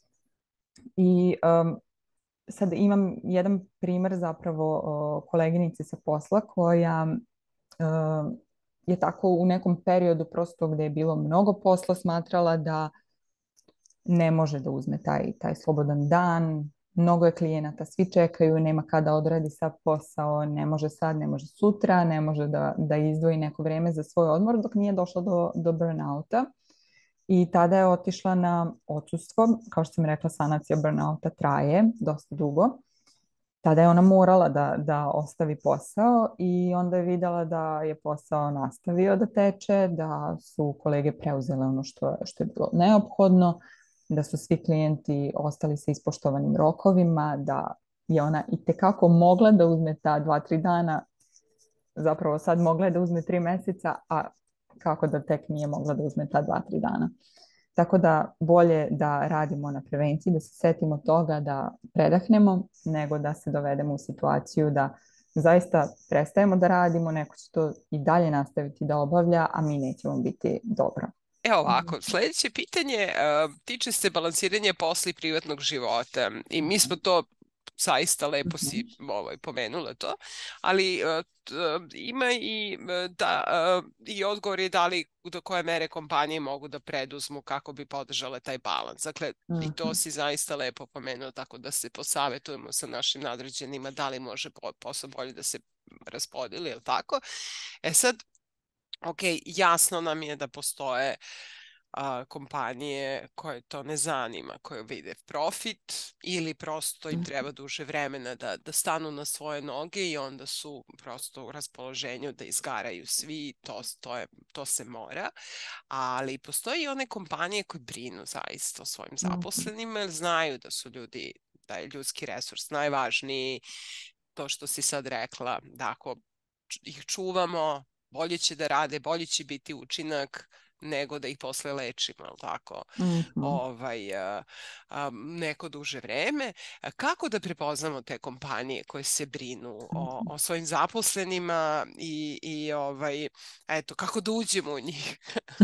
I um, sad imam jedan primer zapravo uh, koleginice sa posla koja uh, je tako u nekom periodu prosto gde je bilo mnogo posla smatrala da ne može da uzme taj, taj slobodan dan, mnogo je klijenata, svi čekaju, nema kada odradi sad posao, ne može sad, ne može sutra, ne može da, da izdvoji neko vreme za svoj odmor dok nije došlo do, do burnouta. I tada je otišla na odsustvo, kao što sam rekla, sanacija burnouta traje dosta dugo. Tada je ona morala da, da ostavi posao i onda je videla da je posao nastavio da teče, da su kolege preuzele ono što, što je bilo neophodno, da su svi klijenti ostali sa ispoštovanim rokovima, da je ona itekako mogla da uzme ta dva, tri dana, zapravo sad mogla je da uzme tri meseca, a kako da tek nije mogla da uzme ta dva, tri dana. Tako da bolje da radimo na prevenciji, da se setimo toga da predahnemo, nego da se dovedemo u situaciju da zaista prestajemo da radimo, neko će to i dalje nastaviti da obavlja, a mi nećemo biti dobro. Evo ovako, sljedeće pitanje uh, tiče se balansiranja posla i privatnog života i mi smo to zaista lepo si ovaj, pomenula to, ali uh, t, ima i, da, uh, i odgovor je da li do koje mere kompanije mogu da preduzmu kako bi podržale taj balans. Dakle, uh-huh. i to si zaista lepo pomenula, tako da se posavetujemo sa našim nadređenima da li može posao bolje da se raspodeli, je li tako? E sad, ok, jasno nam je da postoje a, kompanije koje to ne zanima, koje vide profit ili prosto im treba duže vremena da, da stanu na svoje noge i onda su prosto u raspoloženju da izgaraju svi, to, to, je, to se mora. Ali postoje i one kompanije koje brinu zaista o svojim zaposlenima jer znaju da su ljudi, da je ljudski resurs najvažniji, to što si sad rekla, da ako ih čuvamo, bolje će da rade, bolje će biti učinak nego da ih posle lečimo, ali tako, mm-hmm. ovaj, a, a, neko duže vreme. Kako da prepoznamo te kompanije koje se brinu mm-hmm. o, o svojim zaposlenima i, i ovaj, eto, kako da uđemo u njih?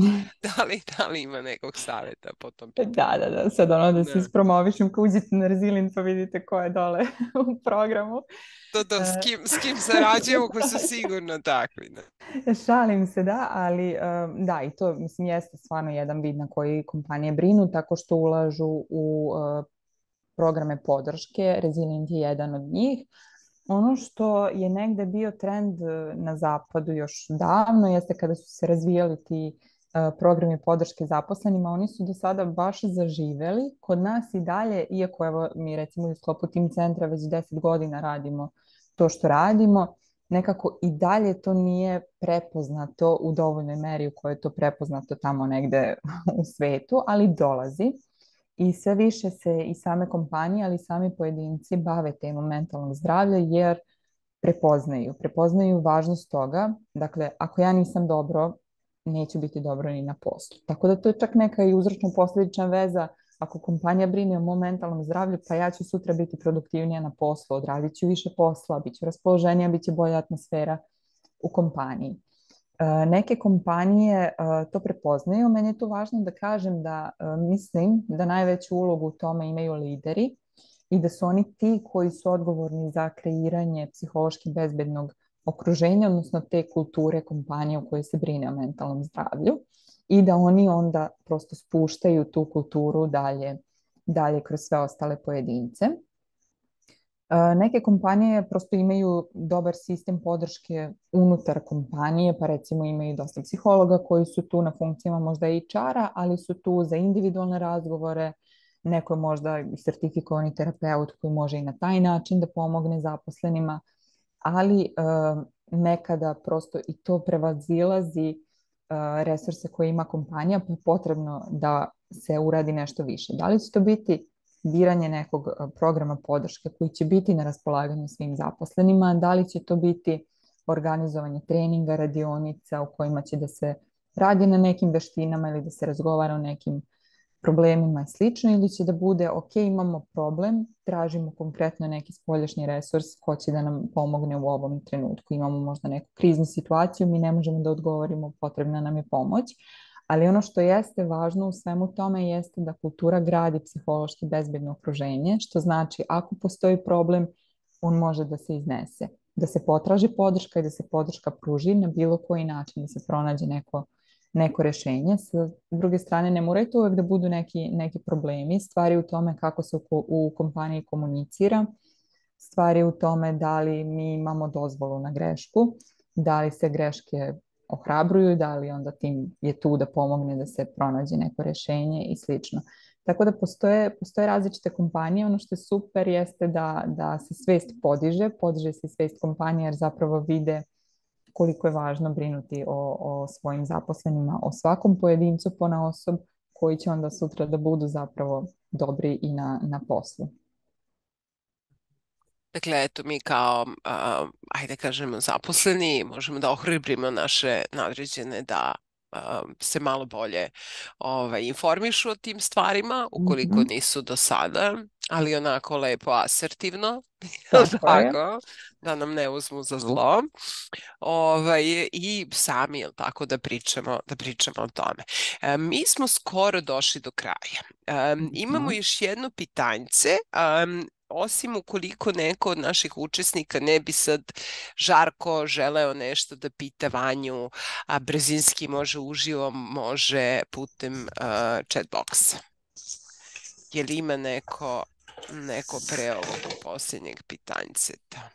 da, li, da li ima nekog savjeta po tom pitanju? Da, da, da, sad ono da se ispromovišem, ko uđete na Resilient pa vidite ko je dole u programu. To, to, s kim, s kim sarađujemo koji su sigurno takvi. Da. Šalim se, da, ali da, i to mislim jeste stvarno jedan vid na koji kompanije brinu tako što ulažu u uh, programe podrške. Resilient je jedan od njih. Ono što je negde bio trend na zapadu još davno jeste kada su se razvijali ti programi podrške zaposlenima, oni su do sada baš zaživeli. Kod nas i dalje, iako evo mi recimo u sklopu Tim centra već deset godina radimo to što radimo, nekako i dalje to nije prepoznato u dovoljnoj meri u kojoj je to prepoznato tamo negde u svetu, ali dolazi. I sve više se i same kompanije, ali i sami pojedinci bave temom mentalnog zdravlja jer prepoznaju. Prepoznaju važnost toga. Dakle, ako ja nisam dobro, neću biti dobro ni na poslu. Tako da to je čak neka i uzročno-posljedična veza. Ako kompanija brine o mom mentalnom zdravlju, pa ja ću sutra biti produktivnija na poslu, odradit ću više posla, bit ću raspoloženija, bit će bolja atmosfera u kompaniji. Neke kompanije to prepoznaju. Meni je to važno da kažem da mislim da najveću ulogu u tome imaju lideri i da su oni ti koji su odgovorni za kreiranje psihološki bezbednog okruženja, odnosno te kulture kompanije u kojoj se brine o mentalnom zdravlju i da oni onda prosto spuštaju tu kulturu dalje, dalje kroz sve ostale pojedince. Neke kompanije prosto imaju dobar sistem podrške unutar kompanije, pa recimo imaju dosta psihologa koji su tu na funkcijama možda H R-a, ali su tu za individualne razgovore. Neko je možda sertifikovani terapeut koji može i na taj način da pomogne zaposlenima, ali uh, nekada prosto i to prevazilazi uh, resurse koje ima kompanija, pa je potrebno da se uradi nešto više. Da li će to biti biranje nekog programa podrške koji će biti na raspolaganju svim zaposlenima, da li će to biti organizovanje treninga, radionica u kojima će da se radi na nekim veštinama ili da se razgovara o nekim problemima i slično, ili će da bude ok, imamo problem, tražimo konkretno neki spoljašnji resurs ko će da nam pomogne u ovom trenutku. Imamo možda neku kriznu situaciju, mi ne možemo da odgovorimo, potrebna nam je pomoć. Ali ono što jeste važno u svemu tome jeste da kultura gradi psihološki bezbedno okruženje, što znači ako postoji problem, on može da se iznese, da se potraži podrška i da se podrška pruži na bilo koji način, da se pronađe neko, neko rešenje. Sa druge strane, ne moraju to uvek da budu neki, neki problemi, stvari u tome kako se u, u kompaniji komunicira, stvari u tome da li mi imamo dozvolu na grešku, da li se greške ohrabruju, da li onda tim je tu da pomogne da se pronađe neko rešenje i slično. Tako da postoje, postoje različite kompanije. Ono što je super jeste da, da se svest podiže, podiže se svest kompanije jer zapravo vide koliko je važno brinuti o, o svojim zaposlenima, o svakom pojedincu ponaosob koji će onda sutra da budu zapravo dobri i na, na poslu. Dakle, eto mi kao, uh, ajde kažemo, zaposleni možemo da ohrabrimo naše nadređene da uh, se malo bolje ovaj, informišu o tim stvarima, ukoliko mm-hmm. nisu do sada, ali onako lepo asertivno, tako, tako da nam ne uzmu za zlo. Ovaj, i sami, jel tako, da pričamo, da pričamo o tome. E, mi smo skoro došli do kraja. E, mm-hmm. Imamo još jedno pitanjce. Um, Osim ukoliko neko od naših učesnika ne bi sad žarko želeo nešto da pita Vanju, a brzinski može uživo, može putem uh, chat boxa. Je li ima neko, neko pre ovog posljednjeg pitanjceta?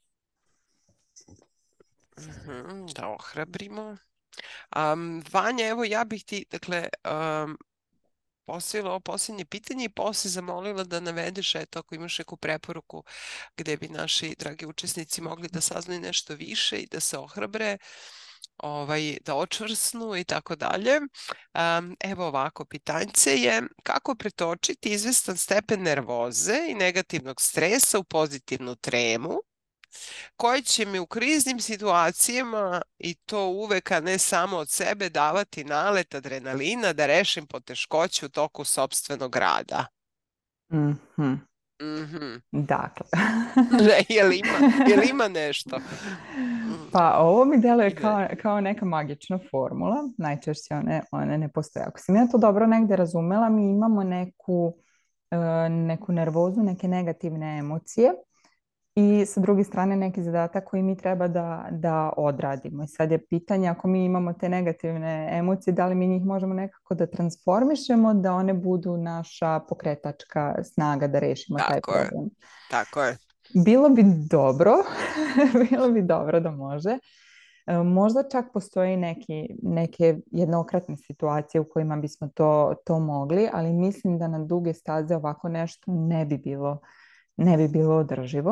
Uh-huh, da ohrabrimo. Um, Vanja, evo ja bih ti, dakle... Um, postavila ovo posljednje pitanje i posle zamolila da navedeš, eto, ako imaš neku preporuku gde bi naši dragi učesnici mogli da saznaju nešto više i da se ohrabre, ovaj, da očvrsnu i tako dalje. Um, evo ovako, pitanjce je kako pretočiti izvestan stepen nervoze i negativnog stresa u pozitivnu tremu, koji će mi u kriznim situacijama, i to uvek, a ne samo od sebe, davati nalet adrenalina da rešim poteškoće u toku sopstvenog rada. Mm-hmm. Mm-hmm. Dakle. je, li ima, je li ima nešto? Pa ovo mi deluje kao, kao neka magična formula. Najčešće one, one ne postoje. Ako sam ja to dobro negde razumela, mi imamo neku, neku nervozu, neke negativne emocije. I sa druge strane neki zadatak koji mi treba da, da odradimo. I sad je pitanje, ako mi imamo te negativne emocije, da li mi njih možemo nekako da transformišemo, da one budu naša pokretačka snaga da rešimo tako taj problem. Je. Tako je. Bilo bi dobro, bilo bi dobro da može. Možda čak postoji neki, neke jednokratne situacije u kojima bismo to, to mogli, ali mislim da na duge staze ovako nešto ne bi bilo, ne bi bilo održivo.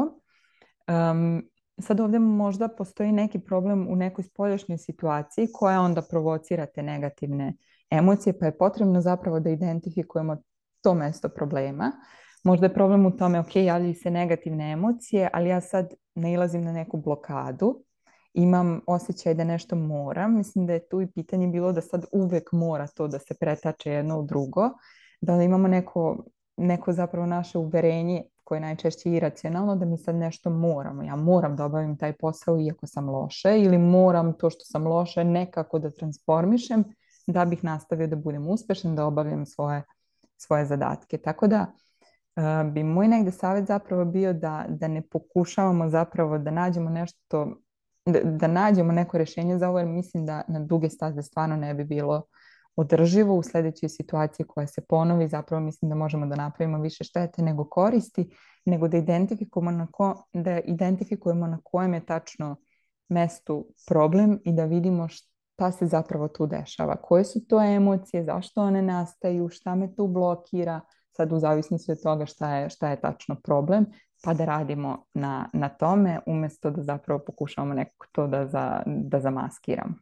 Um, sad ovdje možda postoji neki problem u nekoj spoljašnjoj situaciji koja onda provocira te negativne emocije, pa je potrebno zapravo da identifikujemo to mesto problema. Možda je problem u tome, ok, javljaju se negativne emocije, ali ja sad nailazim na neku blokadu, imam osjećaj da nešto moram. Mislim da je tu i pitanje bilo da sad uvek mora to da se pretače jedno u drugo, da imamo neko, neko zapravo naše uverenje koje je najčešće iracionalno, da mi sad nešto moramo. Ja moram da obavim taj posao iako sam loše, ili moram to što sam loše nekako da transformišem da bih nastavio da budem uspešan, da obavljam svoje, svoje zadatke. Tako da uh, bi moj negde savjet zapravo bio da, da ne pokušavamo zapravo da nađemo nešto, da, da nađemo neko rješenje za ovo, jer mislim da na duge staze stvarno ne bi bilo održivo u sljedećoj situaciji koja se ponovi. Zapravo mislim da možemo da napravimo više štete nego koristi, nego da identifikujemo na, ko, da identifikujemo na kojem je tačno mestu problem i da vidimo šta se zapravo tu dešava. Koje su to emocije, zašto one nastaju, šta me tu blokira, sad u zavisnosti od toga šta je, šta je tačno problem, pa da radimo na, na tome umjesto da zapravo pokušavamo nekako to da, za, da zamaskiramo.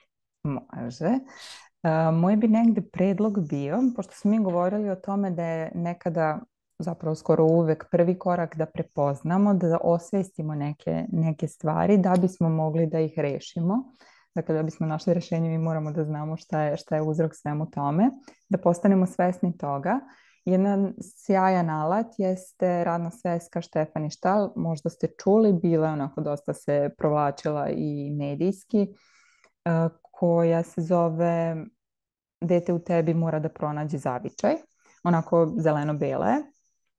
Može. Uh, moj bi negde predlog bio, pošto smo mi govorili o tome da je nekada, zapravo skoro uvek, prvi korak da prepoznamo, da osvestimo neke, neke stvari da bismo mogli da ih rešimo. Dakle, da bismo našli rješenje, mi moramo da znamo šta je, šta je uzrok svemu tome, da postanemo svesni toga. Jedan sjajan alat jeste radna sveska Štefani Štal. Možda ste čuli, bila onako dosta se provlačila i medijski, uh, koja se zove Dete u tebi mora da pronađe zavičaj. Onako zeleno-bela je.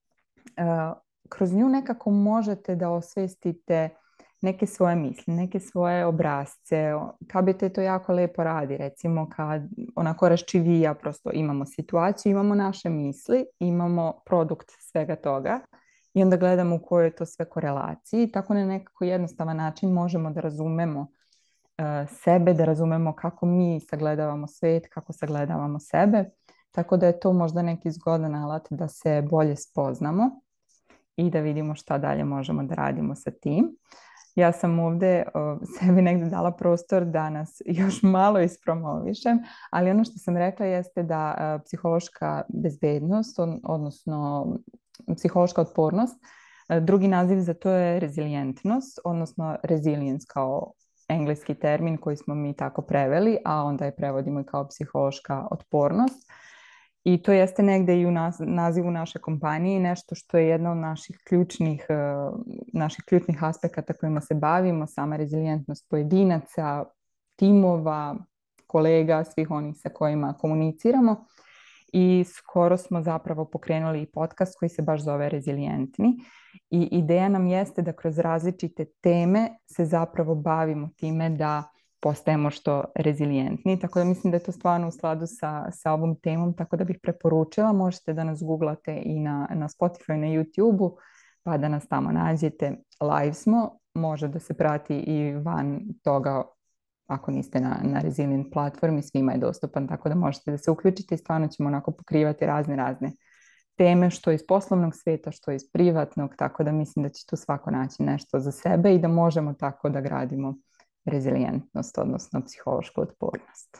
Uh, kroz nju nekako možete da osvestite neke svoje misli, neke svoje obrazce. K B T to jako lepo radi, recimo kad onako raščivija, prosto imamo situaciju, imamo naše misli, imamo produkt svega toga i onda gledamo u kojoj je to sve korelaciji. Tako na nekako jednostavan način možemo da razumemo uh, sebe, da razumemo kako mi sagledavamo svet, kako sagledavamo sebe. Tako da je to možda neki zgodan alat da se bolje spoznamo i da vidimo šta dalje možemo da radimo sa tim. Ja sam ovdje uh, sebi negdje dala prostor da nas još malo ispromovišem, ali ono što sam rekla jeste da uh, psihološka bezbednost, on, odnosno psihološka otpornost, uh, drugi naziv za to je rezilijentnost, odnosno resilience kao engleski termin koji smo mi tako preveli, a onda je prevodimo i kao psihološka otpornost. I to jeste negde i u nas, nazivu naše kompanije, nešto što je jedna od naših ključnih, uh, naših ključnih aspekata kojima se bavimo, sama rezilijentnost pojedinaca, timova, kolega, svih onih sa kojima komuniciramo. I skoro smo zapravo pokrenuli i podcast koji se baš zove Rezilijentni. I ideja nam jeste da kroz različite teme se zapravo bavimo time da postajemo što rezilijentni, tako da mislim da je to stvarno u skladu sa, sa ovom temom, tako da bih preporučila, možete da nas googlate i na, na Spotify, na YouTube-u, pa da nas tamo nađete. Live smo, može da se prati i van toga, ako niste na, na Resilient platformi, svima je dostupan, tako da možete da se uključite i stvarno ćemo onako pokrivati razne, razne teme, što iz poslovnog sveta, što iz privatnog, tako da mislim da će tu svako naći nešto za sebe i da možemo tako da gradimo rezilijentnost, odnosno psihološku otpornost.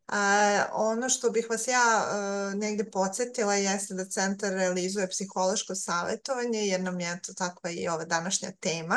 A, ono što bih vas ja uh, negdje podsjetila jeste da centar realizuje psihološko savjetovanje, jer nam je to takva i ova današnja tema.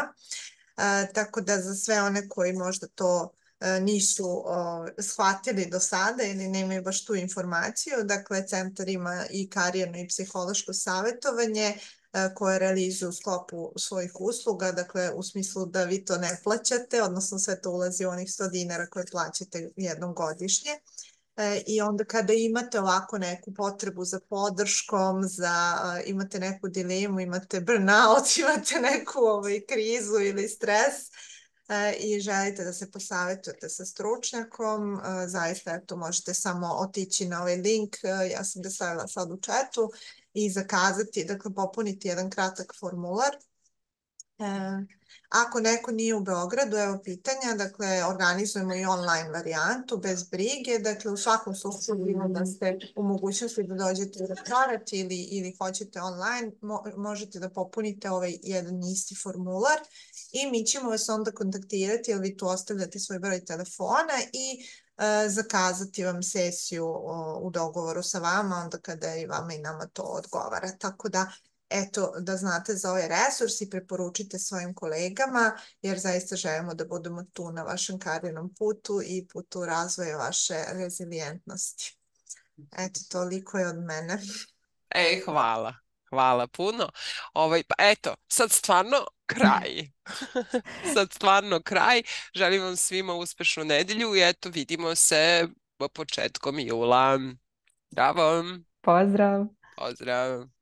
Uh, tako da za sve one koji možda to uh, nisu uh, shvatili do sada ili nemaju baš tu informaciju, dakle centar ima i karijerno i psihološko savjetovanje koje realizuju u sklopu svojih usluga, dakle u smislu da vi to ne plaćate, odnosno sve to ulazi u onih sto dinara koje plaćate jednom godišnje. E, I onda kada imate ovako neku potrebu za podrškom, za, uh, imate neku dilemu, imate burnout, imate neku ovaj, krizu ili stres uh, i želite da se posavetujete sa stručnjakom, uh, zaista eto, možete samo otići na ovaj link, uh, ja sam ga stavila sad u chatu, i zakazati, dakle popuniti jedan kratak formular Ako neko nije u Beogradu, evo pitanja, dakle, organizujemo i online varijantu, bez brige, dakle, u svakom slučaju da ste u mogućnosti da dođete u rektorat ili, ili hoćete online, mo možete da popunite ovaj jedan isti formular i mi ćemo vas onda kontaktirati, jer vi tu ostavljate svoj broj telefona i e, zakazati vam sesiju o, u dogovoru sa vama, onda kada i vama i nama to odgovara. Tako da, eto, da znate za ovaj resurs i preporučite svojim kolegama, jer zaista želimo da budemo tu na vašem karijernom putu i putu razvoja vaše rezilijentnosti. Eto, toliko je od mene. E, hvala. Hvala puno. Ovaj, pa eto, sad stvarno kraj. Sad stvarno kraj. Želim vam svima uspešnu nedelju i eto, vidimo se početkom jula. Bravo. Pozdrav. Pozdrav.